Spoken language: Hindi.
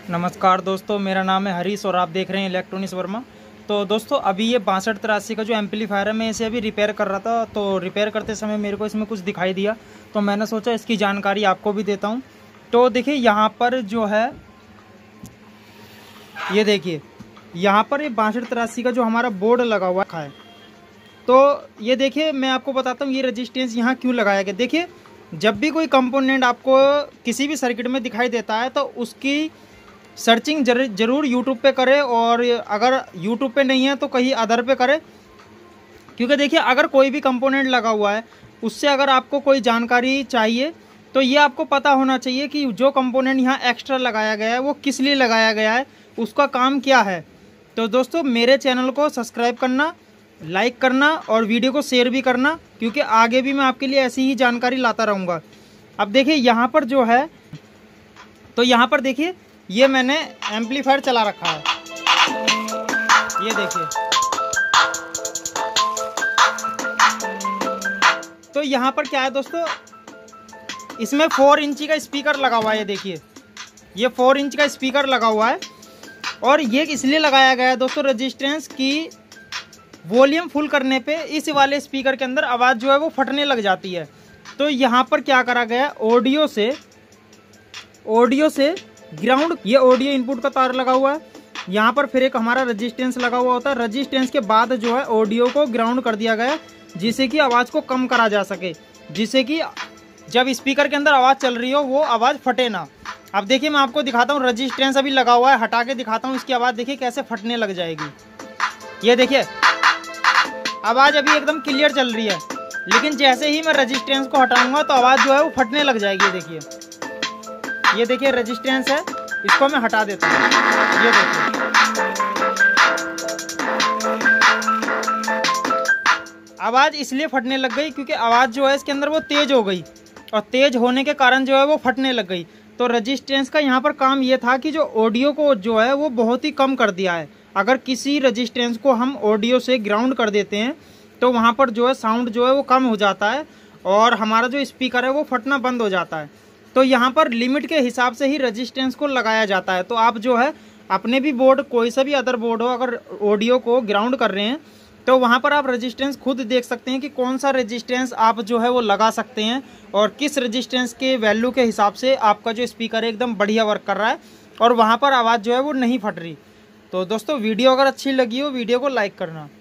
नमस्कार दोस्तों, मेरा नाम है हरीश और आप देख रहे हैं इलेक्ट्रॉनिक्स वर्मा। तो दोस्तों अभी ये 6283 का जो एम्पलीफायर है मैं इसे अभी रिपेयर कर रहा था। तो रिपेयर करते समय मेरे को इसमें कुछ दिखाई दिया तो मैंने सोचा इसकी जानकारी आपको भी देता हूँ। तो देखिए यहाँ पर जो है ये देखिए यहाँ पर ये 6283 का जो हमारा बोर्ड लगा हुआ है। तो ये देखिए मैं आपको बताता हूँ ये रजिस्टेंस यहाँ क्यों लगाया गया। देखिए जब भी कोई कंपोनेंट आपको किसी भी सर्किट में दिखाई देता है तो उसकी सर्चिंग जरूर यूट्यूब पे करें, और अगर यूट्यूब पे नहीं है तो कहीं अदर पे करें। क्योंकि देखिए अगर कोई भी कंपोनेंट लगा हुआ है उससे अगर आपको कोई जानकारी चाहिए तो ये आपको पता होना चाहिए कि जो कंपोनेंट यहाँ एक्स्ट्रा लगाया गया है वो किस लिए लगाया गया है, उसका काम क्या है। तो दोस्तों मेरे चैनल को सब्सक्राइब करना, लाइक करना और वीडियो को शेयर भी करना, क्योंकि आगे भी मैं आपके लिए ऐसी ही जानकारी लाता रहूँगा। अब देखिए यहाँ पर जो है तो यहाँ पर देखिए ये मैंने एम्पलीफायर चला रखा है, ये देखिए। तो यहाँ पर क्या है दोस्तों, इसमें 4 इंची का स्पीकर लगा हुआ है। ये देखिए ये 4 इंच का स्पीकर लगा हुआ है, और ये इसलिए लगाया गया है दोस्तों रेजिस्टेंस की वॉल्यूम फुल करने पे इस वाले स्पीकर के अंदर आवाज़ जो है वो फटने लग जाती है। तो यहाँ पर क्या करा गया, ऑडियो से ग्राउंड, ये ऑडियो इनपुट का तार लगा हुआ है, यहाँ पर फिर एक हमारा रेजिस्टेंस लगा हुआ होता है। रेजिस्टेंस के बाद जो है ऑडियो को ग्राउंड कर दिया गया जिससे कि आवाज़ को कम करा जा सके, जिससे कि जब स्पीकर के अंदर आवाज़ चल रही हो वो आवाज़ फटे ना। अब देखिए मैं आपको दिखाता हूँ, रेजिस्टेंस अभी लगा हुआ है, हटा के दिखाता हूँ इसकी आवाज़ देखिए कैसे फटने लग जाएगी। ये देखिए आवाज़ अभी एकदम क्लियर चल रही है, लेकिन जैसे ही मैं रेजिस्टेंस को हटाऊंगा तो आवाज़ जो है वो फटने लग जाएगी। ये देखिए रेजिस्टेंस है, इसको मैं हटा देता हूँ। ये देखिए आवाज़ इसलिए फटने लग गई क्योंकि आवाज़ जो है इसके अंदर वो तेज़ हो गई, और तेज़ होने के कारण जो है वो फटने लग गई। तो रेजिस्टेंस का यहाँ पर काम ये था कि जो ऑडियो को जो है वो बहुत ही कम कर दिया है। अगर किसी रेजिस्टेंस को हम ऑडियो से ग्राउंड कर देते हैं तो वहाँ पर जो है साउंड जो है वो कम हो जाता है और हमारा जो स्पीकर है वो फटना बंद हो जाता है। तो यहाँ पर लिमिट के हिसाब से ही रेजिस्टेंस को लगाया जाता है। तो आप जो है अपने भी बोर्ड, कोई सा भी अदर बोर्ड हो, अगर ऑडियो को ग्राउंड कर रहे हैं तो वहाँ पर आप रेजिस्टेंस खुद देख सकते हैं कि कौन सा रेजिस्टेंस आप जो है वो लगा सकते हैं, और किस रेजिस्टेंस के वैल्यू के हिसाब से आपका जो स्पीकर है एकदम बढ़िया वर्क कर रहा है और वहाँ पर आवाज़ जो है वो नहीं फट रही। तो दोस्तों वीडियो अगर अच्छी लगी हो वीडियो को लाइक करना।